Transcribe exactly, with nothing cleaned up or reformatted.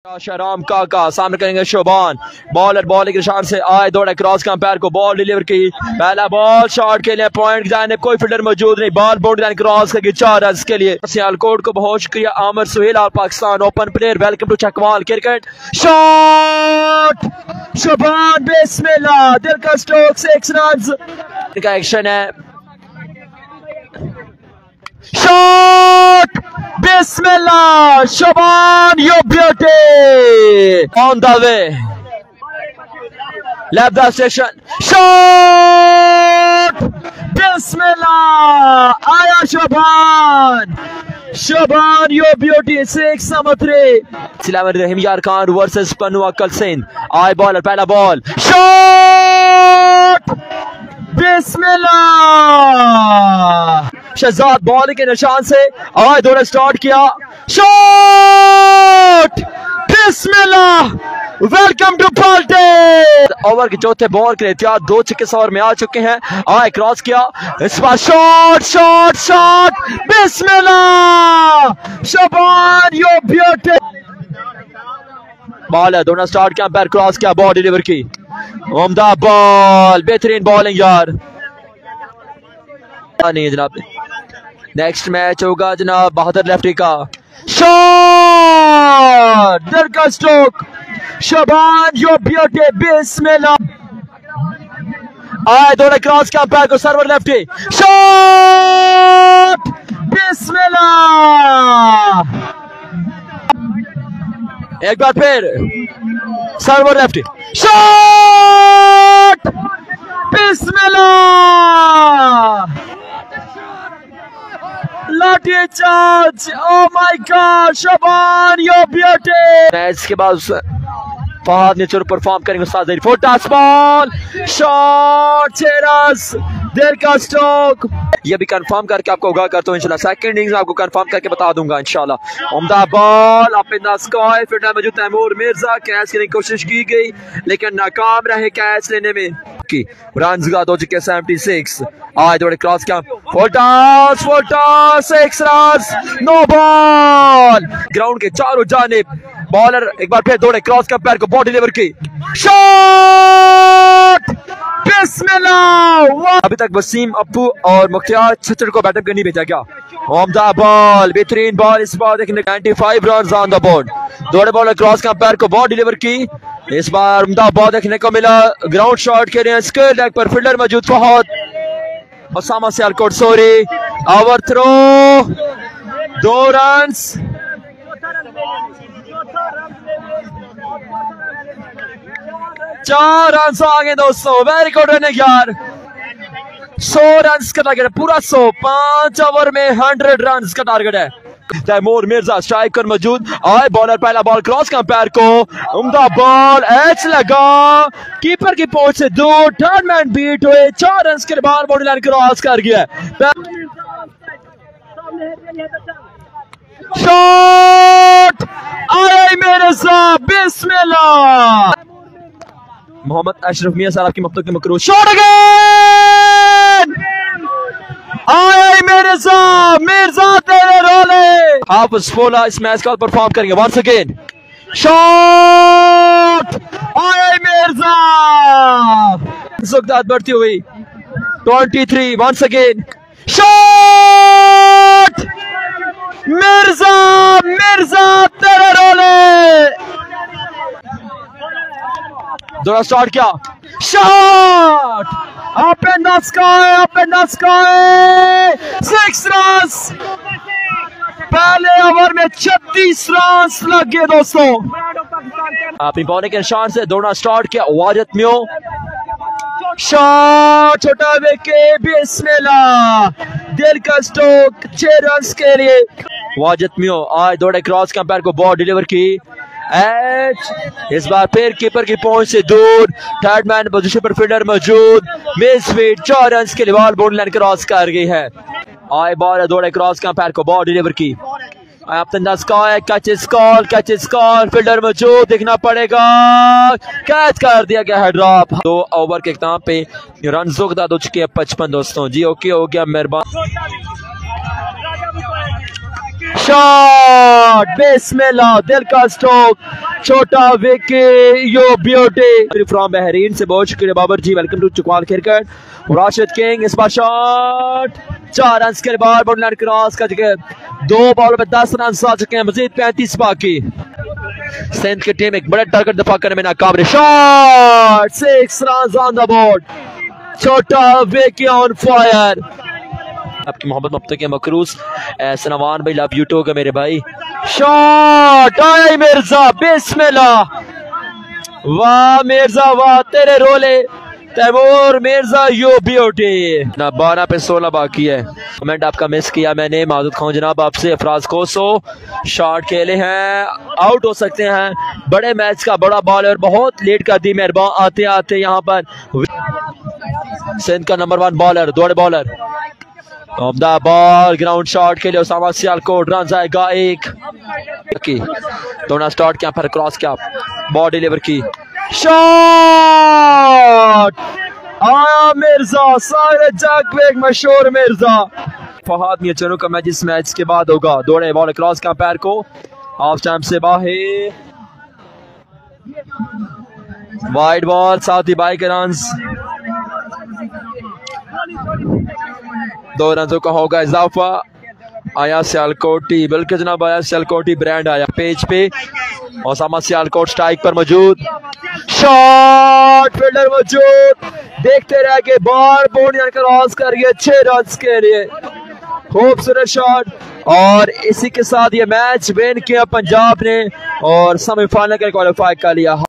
शराम काका सामने करेंगे शोबान, बॉलर बॉलिंग के निशान से आए, दौड़े क्रॉस का पैर को बॉल डिलीवर की, पहला बॉल शॉट के लिए पॉइंट जाने, कोई फील्डर मौजूद नहीं, बॉल बाउंड्री लाइन क्रॉस करके चार रन के लिए। सियालकोट को बहुत शुक्रिया आमिर सुहेल और Pakistan open player, welcome to Chakwal cricket. Shot शोबान बिस्मिल्लाह, दिल का स्ट्रोक, सिक्स रन का एक्शन है। शॉट बिस्मिल्लाह, शोबान you beauty on the way, left the station, shot बिस्मिल्लाह, आया शोबान, शोबान यू ब्यूटी, six number three. Rahim Yar Khan versus Pano Aqil Sindh, आए बॉलर, पहला बॉल, शॉट बिस्मिल्लाह, शहजाद बॉल के निशान से आए, दौड़ा स्टार्ट किया, शॉट बिस्मिल्लाह, वेलकम टू पार्टी। ओवर के चौथे बॉल के एहतियात, दो छक्के ओवर में आ चुके हैं, आए क्रॉस किया, इस बार शॉट शॉट शॉट बिस्मिल्लाह, शोबान यू ब्यूटी, बॉल है, दोनों स्टार्ट किया, पैर क्रॉस किया, बॉल डिलीवर की, उम्दा बॉल, बेहतरीन बॉलिंग यार, नहीं जनाब। नेक्स्ट मैच होगा जनाब बहादुर लेफ्टी का, शॉट दिल का स्ट्रोक, शोबान यू ब्यूटी बिस्मिल्लाह, आए दौड़े क्रॉस का पैर को सर्वर लेफ्टी, शॉट बिस्मिल्लाह, एक बार फिर सर्वर लेफ्टी, शॉट बिस्मिल्लाह, lathi charge, oh my god, Shoban you beauty. इसके बाद फहद ने चोर परफॉर्म करेंगे, उस्ताद फोटास बॉल, शॉट, छह रन, देर का स्ट्रोक, ये भी कंफर्म करके आपको आगाह करता हूँ इंशाल्लाह, सेकंड इनिंग्स आपको कंफर्म करके बता दूंगा इंशाल्लाह। उम्दा बॉल, अपने स्कोर फील्डर मौजूद तैमूर मिर्जा, कैच करने की कोशिश की गई लेकिन नाकाम रहे कैच लेने में, की रन दो चुके सेवेंटी सिक्स, आज दौड़े क्रॉस का, फोटास फोटास, six run, no ball, ground के चारों जानिब, बॉलर एक बार फिर दौड़े क्रॉस का पैर को बॉल डिलीवर की, शॉट बिस्मिल्लाह, अभी तक वसीम अप्पू और मुख्तियार छचड़ को बैटअप करनी भेजा गया, उम्दा बॉल, बेहतरीन बॉल, इस बार देखने ninety five run on the board, दौड़े बॉलर क्रॉस का पैर को बॉल डिलीवर की, इस बार उम्दा बॉल देखने को मिला, ग्राउंड शॉट के लिए स्क्वायर लेग पर फील्डर मौजूद Fahad, Usama Sialkot sorry, over throw, दो रन, चार रन आ गए दोस्तों, वेरी गुड रनिंग यार, सौ रन का टारगेट है, पूरा सौ, पांच ओवर में हंड्रेड रन का टारगेट है। तैमूर मिर्जा स्ट्राइकर मौजूद, आए बॉलर, पहला बॉल क्रॉस का पैर को, उम्दा बॉल, एच लगा, कीपर की पहुंच से दूर, थर्ड मैन बीट हुए, चार रन के बाद बॉडी लाइन क्रॉस कर गया, शॉट, आए मेरे साथ बिस्मिल्लाह, मोहम्मद अशरफ मियां साहब की मकतूब के मकरूज, शॉट अगेन, आए मेरे साथ मिर्जा तेरे रोले, आप स्पोला इस मैच का परफॉर्म करेंगे, वंस अगेन शॉट, आए मिर्जा, सुखदात बढ़ती हुई, twenty three, once again shot, Mirza Mirza तेरे रोले, दोनों स्टार्ट किया, shot, up in the sky, up in the sky, six run, पहले ओवर में छत्तीस रन लग गए दोस्तों, अपनी बॉलिंग के निशान से दौड़ना स्टार्ट किया, वाजत म्यो, शॉट, छोटा विकी बिस्मिल्लाह, दिल का स्ट्रोक, छह रन के लिए, वाजत म्यो, आज दौड़े क्रॉस का पैर को बॉल डिलीवर की, एच, इस बार फिर कीपर की पहुंच से दूर, थर्ड मैन पोजीशन पर फील्डर मौजूद, मिस फील्ड, चार रन के लिए बॉल बाउंड्री लाइन क्रॉस कर गई है, आए बॉल दौड़े क्रॉस का पैर को बॉल डिलीवर की, catch is call, catch is call, fielder मौजूद, देखना पड़ेगा, कैच कर दिया गया है ड्रॉप, दो ओवर के इख्तिताम पे रन हो चुके हैं पचपन दोस्तों, जी ओके हो गया, मेहरबान। शॉट बिस्मिल्लाह, दिल का स्ट्रोक, छोटा Vicky you beauty from Bahrain से बहुत शुक्रिया Babar ji, welcome to Chakwal cricket. Rashid king इस बार शॉट, चार रन के बाद बाउंड्री क्रॉस कर चुके, दो बॉल में दस रन आ चुके हैं, मजीद पैंतीस बाकी। सिंध की टीम एक बड़े टारगेट दफा करने में नाकाम रही, shot six run on the board, छोटा विकी ऑन फायर। आपकी मोहब्बत मफ्त के मकरूज सनवान भाई, लव यू टू का मेरे भाई। शॉट आए मिर्जा, बिस्मिल्लाह, वाह मिर्जा वाह, तेरे रोले तैमूर मिर्जा यू ब्यूटी। ना बारह पे सोलह बाकी है। कमेंट आपका मिस किया मैंने, माजूद खाऊं जनाब आपसे। अफराज खोसो शॉट खेले हैं, आउट हो सकते हैं, बड़े मैच का बड़ा बॉलर, बहुत लेट कर दी मेहरबान आते आते यहाँ पर। सिंध का नंबर वन बॉलर, दौड़े बॉलर, बॉल ग्राउंड शॉट के लिए उसामा सियालकोट, रन आएगा एक। दोनों स्टार्ट किया, फिर क्रॉस किया, बॉल डिलीवर की, शॉट आया मिर्जा, सारे जग में एक मशहूर मिर्जा। फहाद मियां का मैच इस मैच के बाद होगा। दौड़े बॉल क्रॉस का, पैर को ऑफ स्टंप से बाहर, वाइड बॉल, साथ ही बाई के रन, दो रनों का होगा इजाफा। आया सियालकोटी, बल्कि जनाब आया सियालकोटी ब्रांड आया पेज पे। उसामा सियालकोट स्ट्राइक पर मौजूद, शॉट फील्डर मौजूद, देखते रह के बॉल बाउंड्री क्रॉस करिए, छह रन के लिए, खूबसूरत शॉट। और इसी के साथ ये मैच विन किया पंजाब ने और सेमीफाइनल के क्वालिफाई कर लिया।